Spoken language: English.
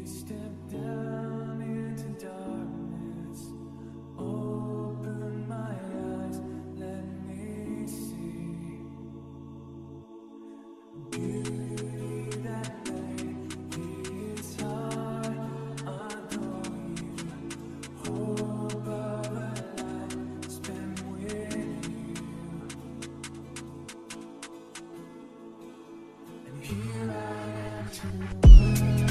step down into darkness, open my eyes, let me see beauty that made this heart adore you. Hope of a life spent with you. And here I am to